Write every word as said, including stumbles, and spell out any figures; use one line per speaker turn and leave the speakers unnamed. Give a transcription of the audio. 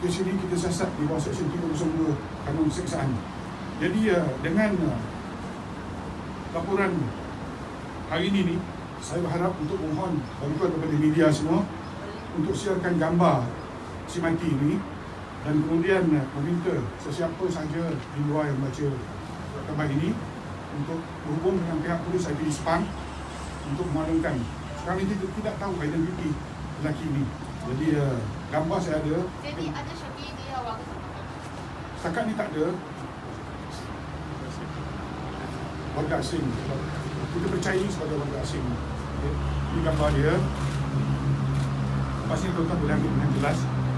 kes ini kita siasat di bawah Seksyen tiga puluh dua Kanun Seksaan. Jadi uh, dengan uh, laporan hari ini ni, saya berharap untuk mohon bantuan kepada media semua untuk siarkan gambar si mati ini, dan kemudian uh, meminta sesiapa sahaja di luar yang baca khabar ini untuk berhubung dengan pihak polis I P D Sepang untuk memadamkan. Sekarang ini kita tidak tahu identiti lelaki ini. Jadi uh, gambar saya ada.
Jadi ada Syafiq dia awak ke?
Setakat ni tak ada. Warga asing. Kita percayai sebagai warga asing. Okay. Ini gambar dia. Lepas ni tuan-tuan boleh ambil dengan jelas.